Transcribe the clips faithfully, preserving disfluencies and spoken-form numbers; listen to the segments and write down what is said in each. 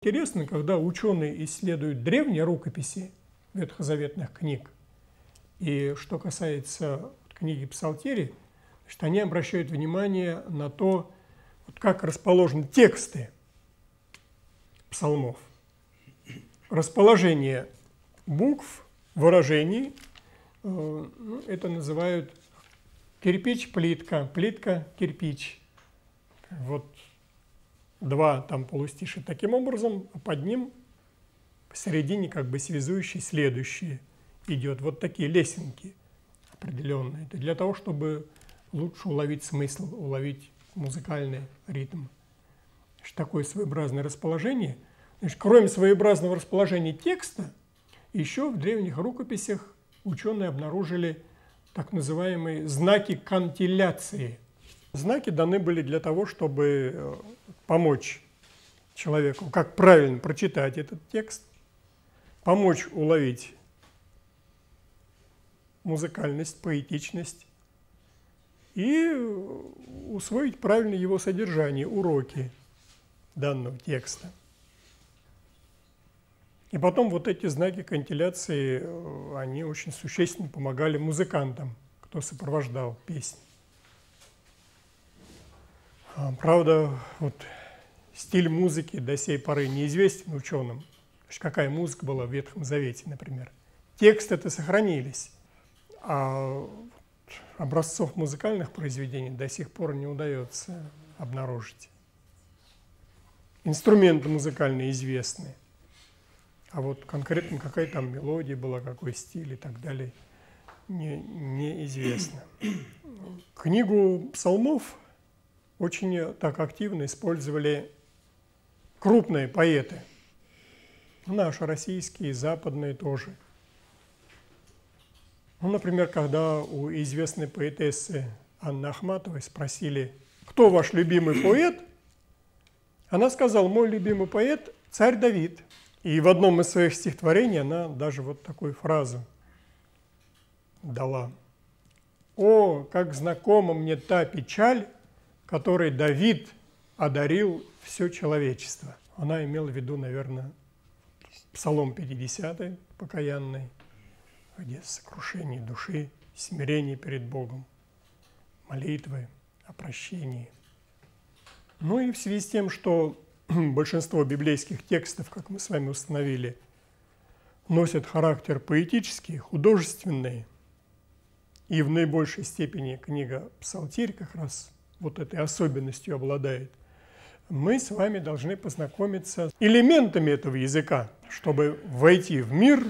Интересно, когда ученые исследуют древние рукописи ветхозаветных книг, и что касается книги Псалтири, значит, они обращают внимание на то, вот как расположены тексты псалмов. Расположение букв, выражений, э, это называют кирпич-плитка, плитка-кирпич. Вот два там полустишия таким образом, а под ним посередине как бы связующий следующий идет. Вот такие лесенки определенные. Это для того, чтобы лучше уловить смысл, уловить музыкальный ритм. Значит, такое своеобразное расположение. Значит, кроме своеобразного расположения текста, еще в древних рукописях ученые обнаружили так называемые знаки кантиляции. Знаки даны были для того, чтобы помочь человеку, как правильно прочитать этот текст, помочь уловить музыкальность, поэтичность и усвоить правильно его содержание, уроки данного текста. И потом вот эти знаки кантиляции, они очень существенно помогали музыкантам, кто сопровождал песни. Правда, вот стиль музыки до сей поры неизвестен ученым. То есть какая музыка была в Ветхом Завете, например. Тексты-то сохранились, а образцов музыкальных произведений до сих пор не удается обнаружить. Инструменты музыкальные известны, а вот конкретно какая там мелодия была, какой стиль и так далее, не, неизвестно. Книгу псалмов очень так активно использовали крупные поэты, наши российские, западные тоже. Ну, например, когда у известной поэтессы Анны Ахматовой спросили, кто ваш любимый поэт, она сказала, мой любимый поэт – царь Давид. И в одном из своих стихотворений она даже вот такую фразу дала. «О, как знакома мне та печаль, которой Давид одарил все человечество». Она имела в виду, наверное, Псалом пятидесятый, покаянный, где сокрушение души, смирение перед Богом, молитвы о прощении. Ну и в связи с тем, что большинство библейских текстов, как мы с вами установили, носят характер поэтический, художественный, и в наибольшей степени книга «Псалтирь» как раз вот этой особенностью обладает, мы с вами должны познакомиться с элементами этого языка, чтобы войти в мир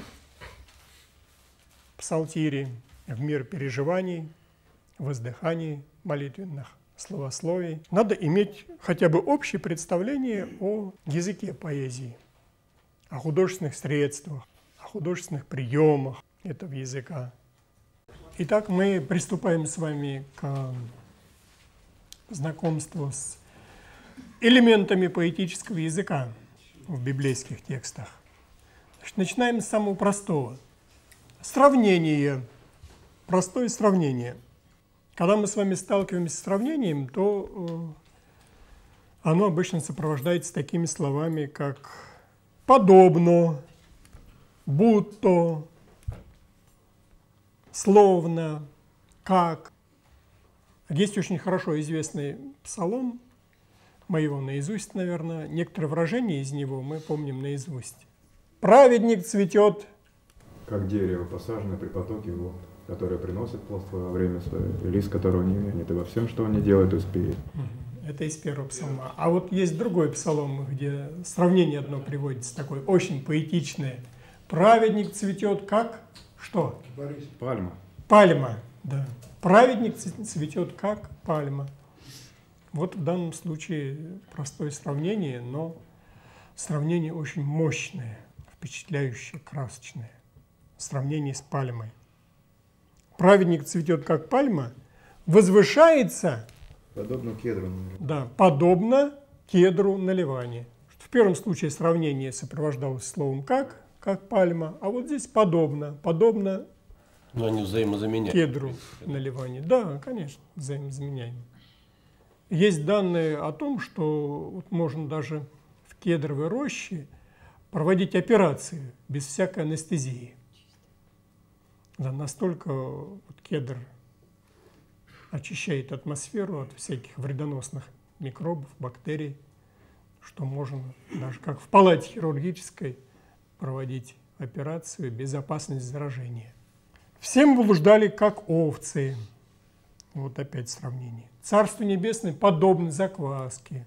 Псалтири, в мир переживаний, воздыханий молитвенных, словословий. Надо иметь хотя бы общее представление о языке поэзии, о художественных средствах, о художественных приемах этого языка. Итак, мы приступаем с вами к знакомству с элементами поэтического языка в библейских текстах. Значит, начинаем с самого простого. Сравнение. Простое сравнение. Когда мы с вами сталкиваемся с сравнением, то э, оно обычно сопровождается такими словами, как «подобно», «будто», «словно», «как». Есть очень хорошо известный псалом, мы его наизусть, наверное, некоторые выражения из него мы помним наизусть. «Праведник цветет». Как дерево, посаженное при потоке вод, которое приносит плод во время свое, и лист которого не вянет, и во всем, что он не делает, успеет. Это из первого псалма. А вот есть другой псалом, где сравнение одно приводится, такое очень поэтичное. «Праведник цветет как…» Что? Пальма. Пальма, да. «Праведник цветет как пальма». Вот в данном случае простое сравнение, но сравнение очень мощное, впечатляющее, красочное. Сравнение с пальмой. Праведник цветет, как пальма, возвышается… Подобно кедру. Да, подобно кедру на Ливане. В первом случае сравнение сопровождалось словом «как», как пальма, а вот здесь подобно, подобно Но они взаимозаменяемы. кедру на Ливане. Да, конечно, взаимозаменяемы. Есть данные о том, что вот можно даже в кедровой роще проводить операции без всякой анестезии. Да, настолько вот кедр очищает атмосферу от всяких вредоносных микробов, бактерий, что можно даже как в палате хирургической проводить операцию без опасности заражения. Всем блуждали, как овцы. Вот опять сравнение. Царство небесное подобно закваске.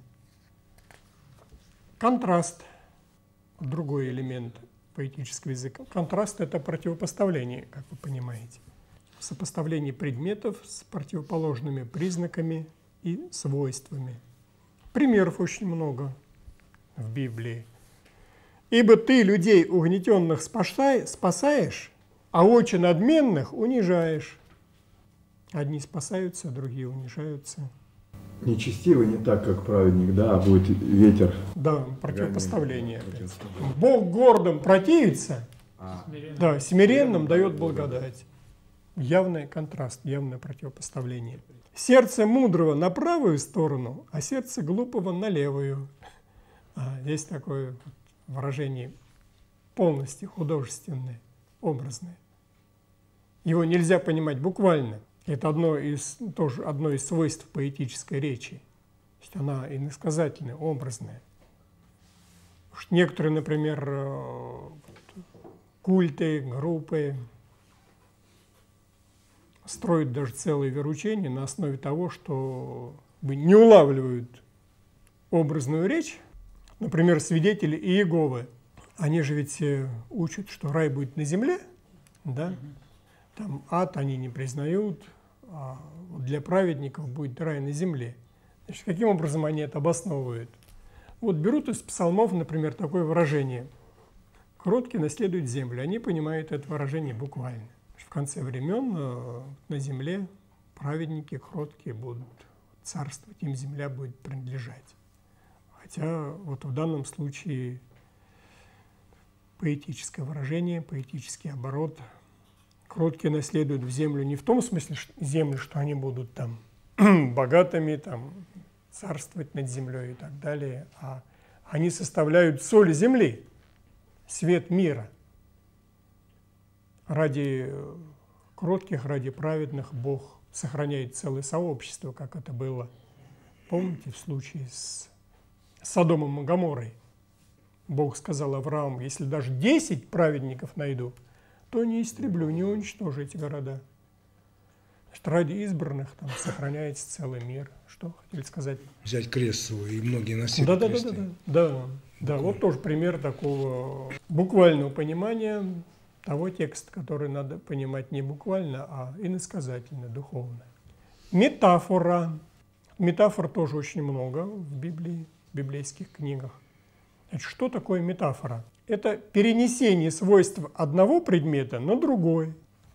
Контраст. Другой элемент поэтического языка. Контраст – это противопоставление, как вы понимаете. Сопоставление предметов с противоположными признаками и свойствами. Примеров очень много в Библии. «Ибо ты людей угнетенных спасаешь, а очень надменных унижаешь». Одни спасаются, другие унижаются. Нечестивый не так, как праведник, да, а будет ветер. Да, противопоставление. Бог гордым противится, а. да, смиренным дает благодать. Явный контраст, явное противопоставление. Сердце мудрого на правую сторону, а сердце глупого на левую. А, есть такое выражение полностью художественное, образное. Его нельзя понимать буквально. Это одно из, тоже одно из свойств поэтической речи. То есть она иносказательная, образная. Потому что некоторые, например, культы, группы строят даже целые вероучения на основе того, что не улавливают образную речь. Например, свидетели Иеговы. Они же ведь учат, что рай будет на земле, да? Там ад они не признают, а для праведников будет рай на земле. Значит, каким образом они это обосновывают? Вот берут из псалмов, например, такое выражение: «Кроткие наследуют землю». Они понимают это выражение буквально. В конце времен на земле праведники кроткие будут царствовать, им земля будет принадлежать. Хотя вот в данном случае поэтическое выражение, поэтический оборот. Кроткие наследуют в землю не в том смысле, что землю, что они будут там богатыми, там, царствовать над землей и так далее, а они составляют соль земли, свет мира. Ради кротких, ради праведных Бог сохраняет целое сообщество, как это было, помните, в случае с Содомом и Гоморрой. Бог сказал Аврааму: если даже десять праведников найду, то не истреблю, не уничтожу эти города. Значит, ради избранных там сохраняется целый мир. Что хотели сказать? Взять крест свой, и многие носили да, да, кресты. да, да, да, да, да, вот тоже пример такого буквального понимания того текста, который надо понимать не буквально, а иносказательно, духовно. Метафора. Метафор тоже очень много в Библии, в библейских книгах. Значит, что такое метафора? Это перенесение свойств одного предмета на другой.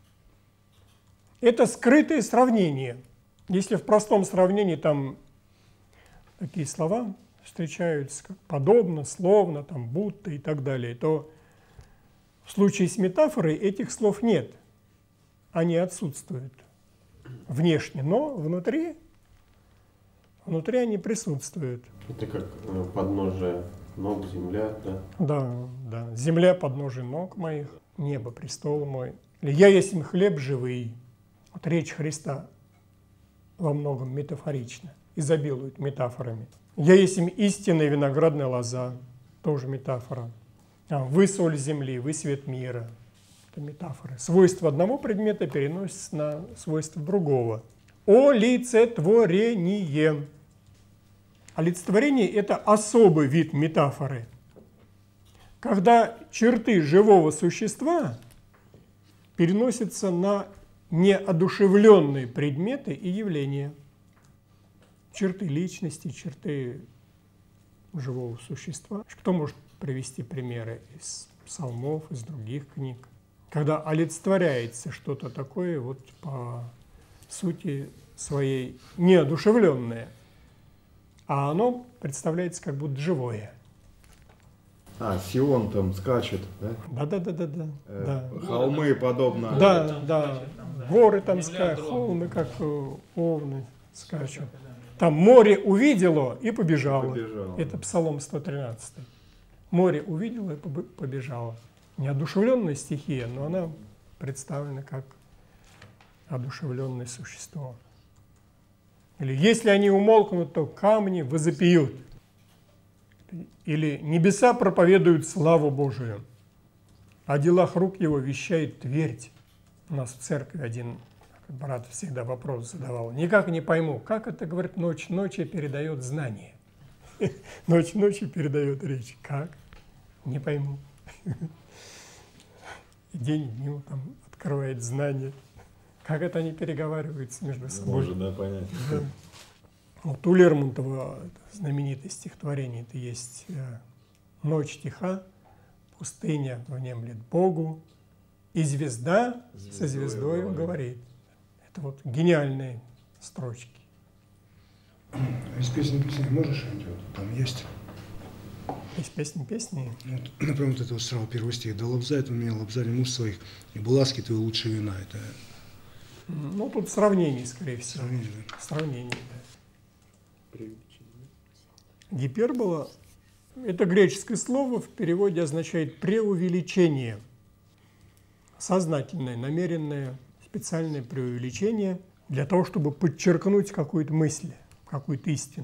Это скрытое сравнение. Если в простом сравнении там такие слова встречаются, как подобно, словно, там, будто и так далее, то в случае с метафорой этих слов нет. Они отсутствуют внешне, но внутри, внутри они присутствуют. Это как подножие ног, земля, да? Да, да. Земля подножие ног моих, небо престол мой. Или я есть им хлеб живый. Вот речь Христа во многом метафорична, изобилует метафорами. Я есть им истинная виноградная лоза, тоже метафора. А, вы соль земли, вы свет мира. Это метафоры. Свойства одного предмета переносятся на свойства другого. Олицетворение. Олицетворение – это особый вид метафоры. Когда черты живого существа переносятся на неодушевленные предметы и явления. Черты личности, черты живого существа. Кто может привести примеры из псалмов, из других книг? Когда олицетворяется что-то такое, вот по сути своей неодушевленное, а оно представляется как будто живое. А, Сион там скачет, да? Да-да-да-да. Э, да. Холмы подобно. Да, да. Горы там скачут, холмы как овны скачут. Там море увидело и побежало. Побежало. Это Псалом сто тринадцатый. Море увидело и побежало. Неодушевленная стихия, но она представлена как одушевленное существо. Или если они умолкнут, то камни возопьют. Или небеса проповедуют славу Божию. О делах рук его вещает твердь. У нас в церкви один брат всегда вопрос задавал. Никак не пойму, как это, говорит, ночь ночи передает знание. Ночь ночи передает речь. Как? Не пойму. День дню там открывает знание. Как это они переговариваются между собой? Можно, да, понять. Да. Вот у Лермонтова знаменитое стихотворение это есть «Ночь тиха, пустыня внемлет Богу, и звезда со звездой говорит». Это вот гениальные строчки. Из песни песни можешь что-нибудь? Там есть. Из песни песни. Вот, например, вот это вот сразу первый стих. «Да лобзает он меня, лобзали муж своих, и буласки твои лучшие вина». Это ну, тут сравнение, скорее всего. сравнение. Сравнение, да. Гипербола – это греческое слово, в переводе означает преувеличение. Сознательное, намеренное, специальное преувеличение для того, чтобы подчеркнуть какую-то мысль, какую-то истину.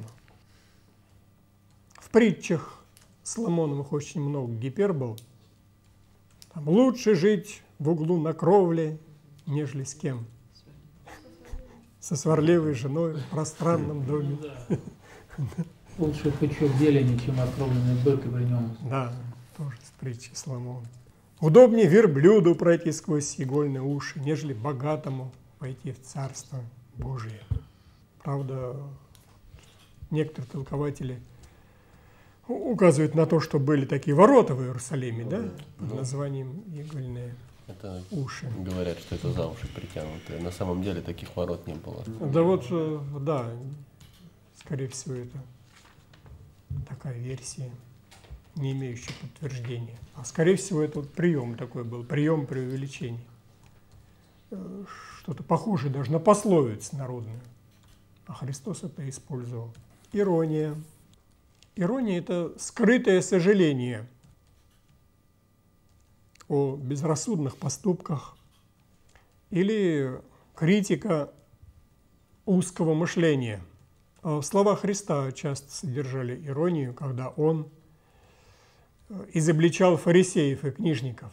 В притчах Соломоновых очень много гипербол. Там лучше жить в углу на кровле, нежели с кем? Со сварливой женой в пространном доме. Лучше пучок зелени, чем окровленный бык и при нем. Да, тоже с притчи Соломона. Удобнее верблюду пройти сквозь игольные уши, нежели богатому войти в Царство Божие. Правда, некоторые толкователи указывают на то, что были такие ворота в Иерусалиме, да, под названием игольные Это уши. говорят, что это за уши притянутые. На самом деле таких ворот не было. Да вот, да, скорее всего, это такая версия, не имеющая подтверждения. А скорее всего, это вот прием такой был, прием преувеличения. Что-то похожее даже на пословицу народную. А Христос это использовал. Ирония. Ирония – это скрытое сожаление о безрассудных поступках или критика узкого мышления. Слова Христа часто содержали иронию, когда Он изобличал фарисеев и книжников.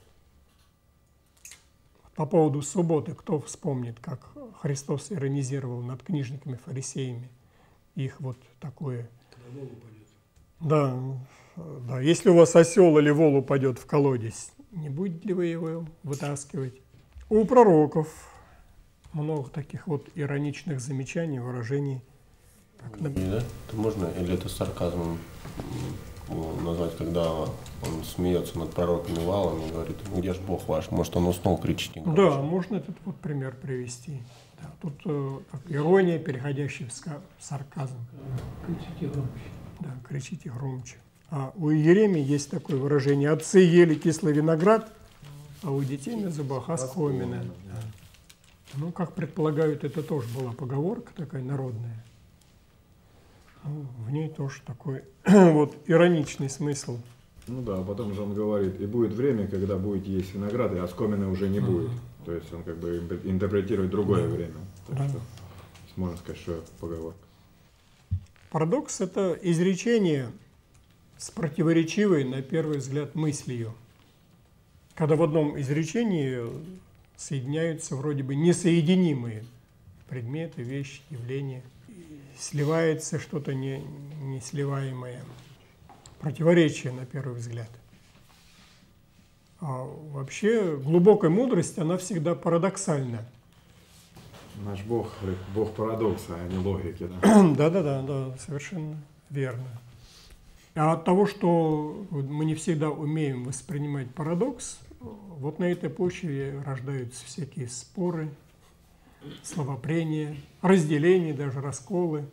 По поводу субботы, кто вспомнит, как Христос иронизировал над книжниками, фарисеями, их вот такое. Да, да, если у вас осел или вол упадет в колодец, не будете ли вы его вытаскивать? У пророков много таких вот ироничных замечаний, выражений. Как, И, да? Это можно, или это сарказмом назвать, когда он смеется над пророком Валом и говорит, где же Бог ваш? Может, он уснул, кричите громче. Да, можно этот вот пример привести. Да, тут э, как ирония, переходящая в ска- сарказм. Кричите громче. Да, кричите громче. А у Иеремии есть такое выражение: «Отцы ели кислый виноград, а у детей на зубах оскомина». Да. Ну, как предполагают, это тоже была поговорка такая народная. Ну, в ней тоже такой вот ироничный смысл. Ну да, а потом же он говорит, и будет время, когда будете есть виноград, и оскомины уже не будет. Mm-hmm. То есть он как бы интерпретирует другое yeah. время. Так да. что можно сказать, что это поговорка. Парадокс – это изречение с противоречивой, на первый взгляд, мыслью. Когда в одном изречении соединяются вроде бы несоединимые предметы, вещи, явления. Сливается что-то не, не сливаемое. Противоречие, на первый взгляд. А вообще глубокая мудрость, она всегда парадоксальна. Наш Бог, Бог парадокса, а не логики. Да-да-да, да, совершенно верно. А от того, что мы не всегда умеем воспринимать парадокс, вот на этой почве рождаются всякие споры, словопрения, разделения, даже расколы,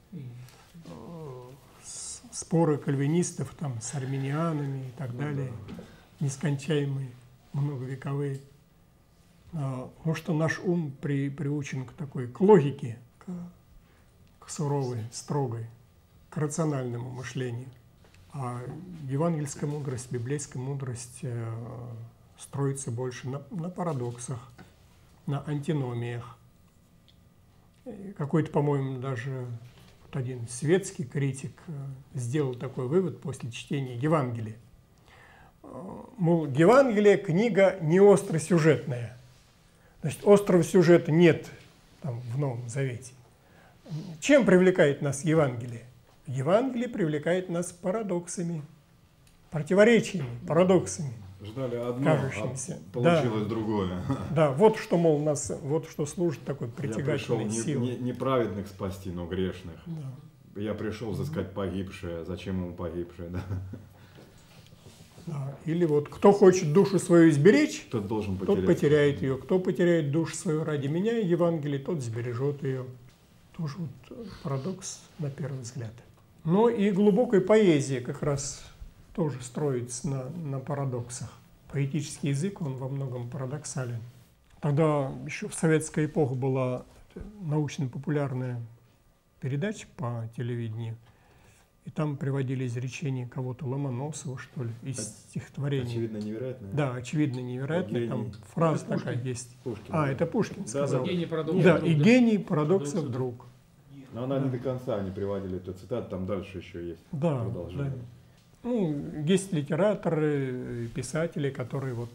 споры кальвинистов там, с армянианами и так далее, нескончаемые, многовековые. Потому что наш ум при, приучен к такой, к логике, к, к суровой, строгой, к рациональному мышлению. А евангельская мудрость, библейская мудрость э, строится больше на, на парадоксах, на антиномиях. И какой-то, по-моему, даже вот один светский критик э, сделал такой вывод после чтения Евангелия. Э, мол, Евангелие – книга не остросюжетная. Значит, острого сюжета нет там, в Новом Завете. Чем привлекает нас Евангелие? Евангелие привлекает нас парадоксами, противоречиями, парадоксами. Ждали одно, кажущимся. а получилось Да. другое. Да, вот что, мол, нас, вот что служит такой притягательной Я пришел силой. не, не, не праведных спасти, но грешных. Да. Я пришел взыскать погибшее. Зачем ему погибшее? Да? Да. Или вот кто хочет душу свою сберечь, Тот должен потерять. тот потеряет ее. Кто потеряет душу свою ради меня и Евангелия, тот сбережет ее. Тоже вот парадокс на первый взгляд. Но и глубокая поэзия как раз тоже строится на, на парадоксах. Поэтический язык, он во многом парадоксален. Тогда еще в советскую эпоху была научно-популярная передача по телевидению, и там приводили изречения кого-то Ломоносова, что ли, из стихотворений. Очевидно невероятно. Да, очевидно невероятно. Вот Там гений. фраза Это такая Пушкин. есть. Пушкин, А, да. это Пушкин Да, сказал. Гений парадоксов Да, друг, и да. гений парадоксов Парадоксов друг. Но она не до конца не приводили эту цитату, там дальше еще есть Да, продолжение. да. Ну, есть литераторы, писатели, которые вот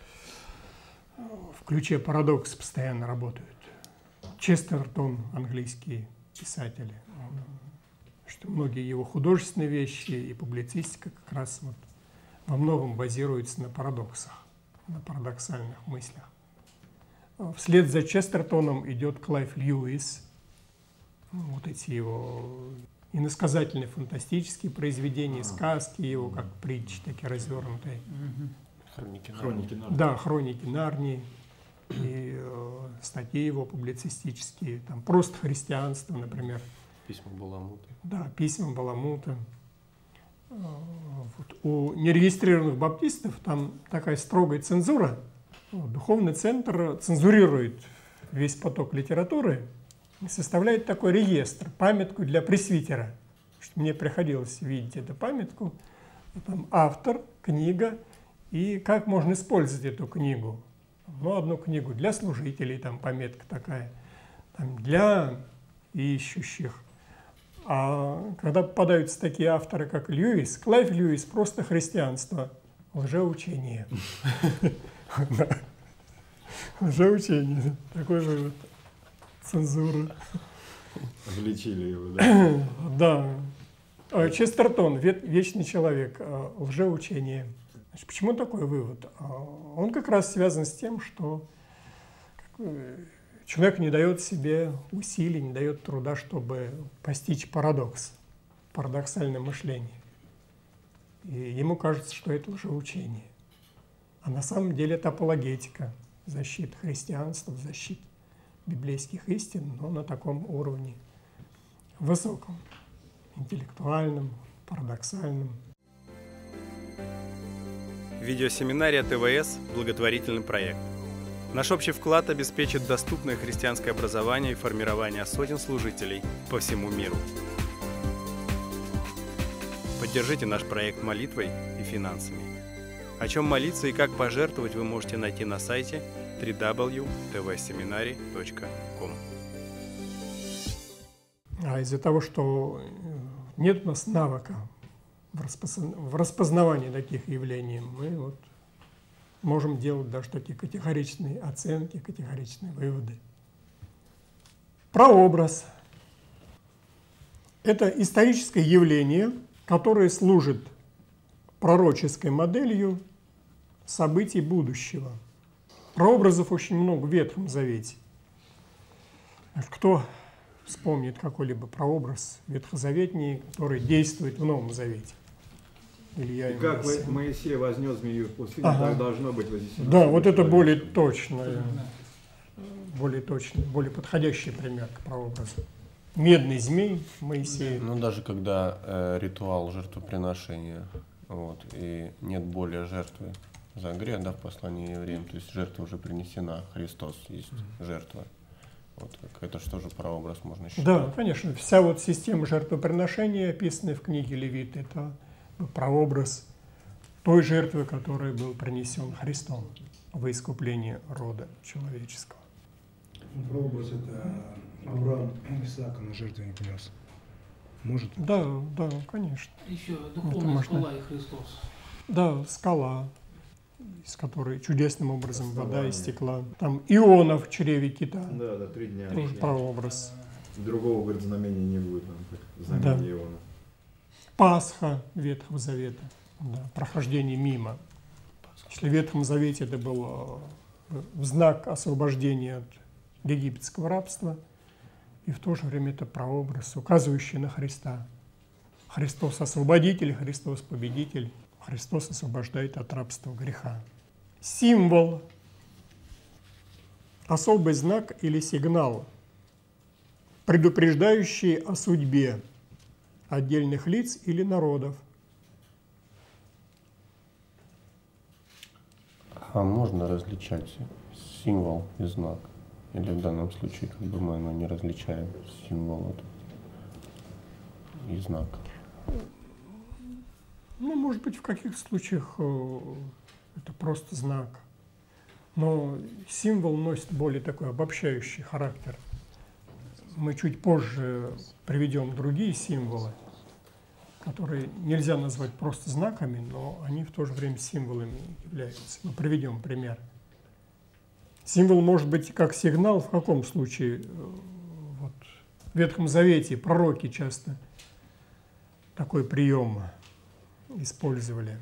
в ключе парадокс постоянно работают. Честертон, английский писатель, что многие его художественные вещи и публицистика как раз вот во многом базируются на парадоксах, на парадоксальных мыслях. Вслед за Честертоном идет Клайв Льюис. Вот эти его иносказательные фантастические произведения, сказки его, как притчи, такие развернутые. Хроники Нарнии. Хроники Нарнии. Да, хроники Нарнии и э, статьи его публицистические, там просто христианство, например. Письма Баламута. Да, письма Баламута. Э, вот. У нерегистрированных баптистов там такая строгая цензура. Духовный центр цензурирует весь поток литературы и составляет такой реестр, памятку для пресвитера. Что мне приходилось видеть эту памятку. Там автор, книга и как можно использовать эту книгу. Ну, одну книгу для служителей, там пометка такая, там, для ищущих. А когда попадаются такие авторы, как Льюис, Клайв Льюис, просто христианство, лжеучение. Лжеучение, такой вывод. Цензура. Влечили его, да. Да. Честертон, вечный человек, лжеучение. Значит, почему такой вывод? Он как раз связан с тем, что человек не дает себе усилий, не дает труда, чтобы постичь парадокс, парадоксальное мышление. И ему кажется, что это лжеучение. А на самом деле это апологетика, защита христианства, защита библейских истин, но на таком уровне высоком, интеллектуальном, парадоксальном. Видеосеминария ТВС – благотворительный проект. Наш общий вклад обеспечит доступное христианское образование и формирование сотен служителей по всему миру. Поддержите наш проект молитвой и финансами. О чем молиться и как пожертвовать вы можете найти на сайте дабл ю дабл ю дабл ю точка ти ви семинари точка ком. А из-за того, что нет у нас навыка в, распозна... в распознавании таких явлений, мы вот можем делать даже такие категоричные оценки, категоричные выводы. Прообраз – это историческое явление, которое служит пророческой моделью событий будущего. Прообразов очень много в Ветхом Завете. Кто вспомнит какой-либо прообраз ветхозаветний, который действует в Новом Завете? Илья И как Моисей. Моисей вознес змею в пустыне, Ага. так должно быть вознесено. Да, вот это человек. более точно, более точно, более подходящий пример к прообразу. Медный змей Моисея. Ну, даже когда э, ритуал жертвоприношения, вот, и нет более жертвы за грех, да, в послании евреям, то есть жертва уже принесена, Христос есть жертва. Вот как это что же прообраз можно считать? Да, конечно. Вся вот система жертвоприношения, описанная в книге Левит, это прообраз той жертвы, которой был принесен Христом во искупление рода человеческого. Прообраз это Авраам Исаака на жертву не принес. Может? Да, да, конечно. Еще Это духовная можно. скала и Христос. Да, скала, из которой чудесным образом вода истекла. Там Иона в чреве кита, Да, да, три дня. тоже прообраз. Другого, говорит, знамения не будет нам, как знамение Да. Иона. Пасха Ветхого Завета, да, прохождение мимо. Если в Ветхом Завете это был э, в знак освобождения от египетского рабства, и в то же время это прообраз, указывающий на Христа. Христос освободитель, Христос победитель, Христос освобождает от рабства греха. Символ, особый знак или сигнал, предупреждающий о судьбе отдельных лиц или народов. А можно различать символ и знак? Или в данном случае как бы мы ну, не различаем символ вот и знак? Ну, может быть, в каких-то случаях э, это просто знак. Но символ носит более такой обобщающий характер. Мы чуть позже приведем другие символы, которые нельзя назвать просто знаками, но они в то же время символами являются. Мы приведем пример. Символ может быть как сигнал в каком случае? Вот, в Ветхом Завете пророки часто такой прием использовали,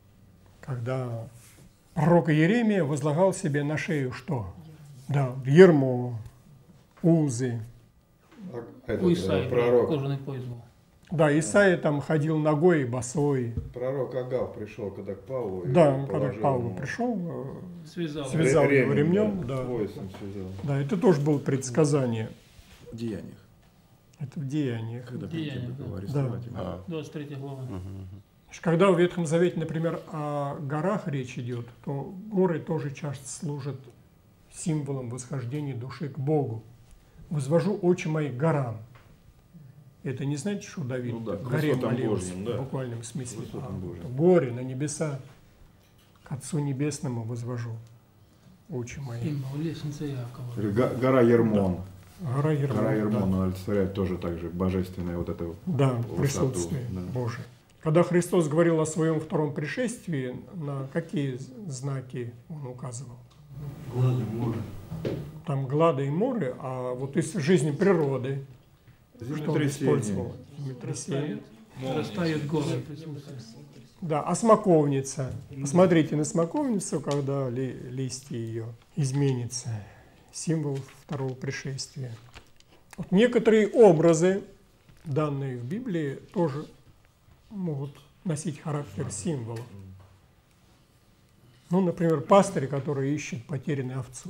когда пророк Иеремия возлагал себе на шею что? Да, ярмо, узы. А этот, У Исаии э, пророк, кожаный пояс был. Да, Исаия там ходил ногой и босой. пророк Агав пришел, когда к Павлу. и Да, когда положил к Павлу ему пришел, э, Связал. связал ре- его ремнем, да. поясом связал. Да, это тоже было предсказание. В деяниях. Это в деяниях. Когда Деяния, прийти да. было арестовать его. А, двадцать третья глава. Значит, когда в Ветхом Завете, например, о горах речь идет, то горы тоже часто служат символом восхождения души к Богу. «Возвожу очи мои к горам». Это не значит, что Давид Ну да, к к горе высотам молился Божьим, да. в буквальном смысле. К высотам А Божьим. горе на небеса, к Отцу Небесному возвожу очи мои. Имя, лестница Иакова. Га- Гора Ермон. Гора Ермон, Гора да. Ермон она олицетворяет тоже так же божественное вот это. Да, высоту, присутствие да. Божие. Когда Христос говорил о своем втором пришествии, на какие знаки он указывал? Глады, море. Там глады и моры, а вот из жизни природы, что он Землетрясение. использовал? Землетрясение. Растает горы присутствие. Да, а смоковница. Посмотрите на смоковницу, когда ли, листья ее изменятся. Символ второго пришествия. Вот некоторые образы, данные в Библии, тоже могут носить характер символа. Ну, например, пастырь, который ищет потерянную овцу.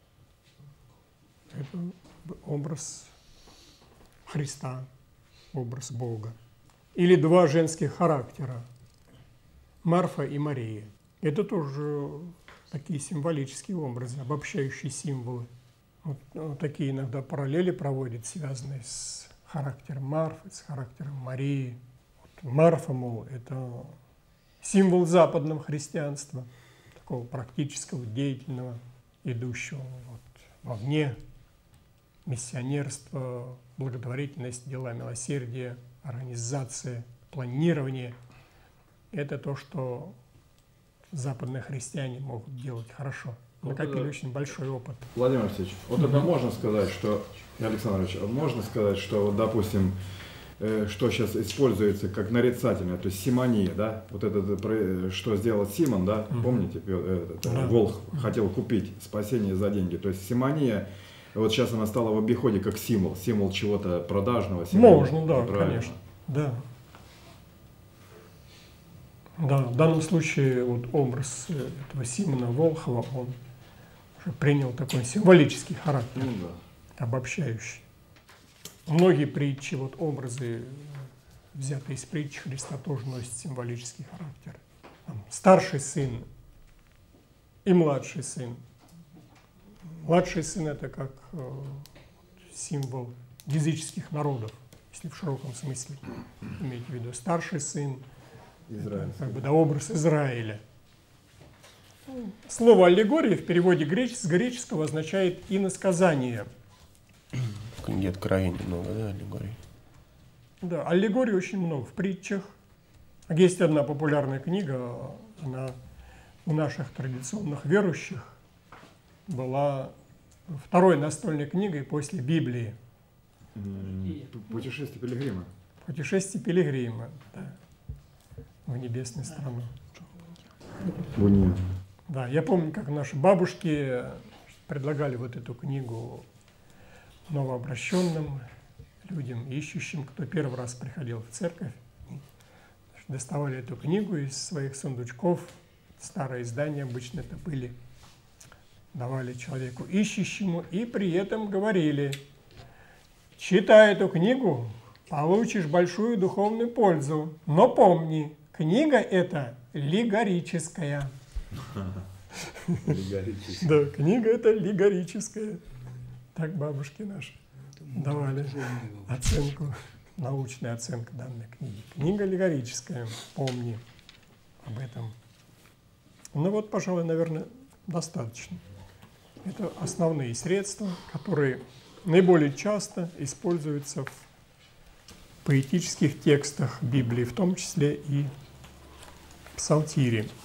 Это образ Христа, образ Бога. Или два женских характера. Марфа и Мария. Это тоже такие символические образы, обобщающие символы. Вот, вот такие иногда параллели проводят, связанные с характером Марфы, с характером Марии. Вот Марфа, мол, это символ западного христианства, такого практического, деятельного, идущего вот вовне, миссионерство, благотворительность, дела милосердия, организация, планирование. Это то, что западные христиане могут делать хорошо. Накопили это- очень большой опыт. Владимир Алексеевич, вот это можно сказать, что, Александр Ильич, а можно сказать, что, вот, допустим, э, что сейчас используется как нарицательное, то есть симония, да, вот это, э, про- что сделал Симон, да, Мгм. помните, Пё- этот, э, Да. Волх хотел купить спасение за деньги, то есть симония, вот сейчас она стала в обиходе как символ, символ чего-то продажного. Символ, Можно, да, правильно. конечно. Да. Да, в данном случае вот образ э, этого Симона Волхова, он уже принял такой символический характер, Ну да. обобщающий. Многие притчи, вот образы, э, взятые из притч Христа, тоже носят символический характер. Там, старший сын и младший сын. Младший сын – это как э, символ языческих народов, если в широком смысле имеете в виду. Старший сын, это, как бы, да, образ Израиля. Слово аллегория в переводе греч... с греческого означает иносказание. В книге Откровения много, да, аллегорий? Да, аллегорий очень много в притчах. Есть одна популярная книга, она у наших традиционных верующих была второй настольной книгой после Библии. Путешествие пилигрима. Путешествие пилигрима, да, в небесную страну. Буния. Да, я помню, как наши бабушки предлагали вот эту книгу новообращенным людям, ищущим, кто первый раз приходил в церковь. Доставали эту книгу из своих сундучков, старые издания обычно это были, давали человеку ищущему и при этом говорили: читай эту книгу, получишь большую духовную пользу, но помни, книга эта лигорическая. Да, книга эта лигорическая. Так бабушки наши давали оценку, научная оценка данной книги. Книга лигорическая, помни об этом. Ну вот, пожалуй, наверное, достаточно. Это основные средства, которые наиболее часто используются в поэтических текстах Библии, в том числе и в Псалтире.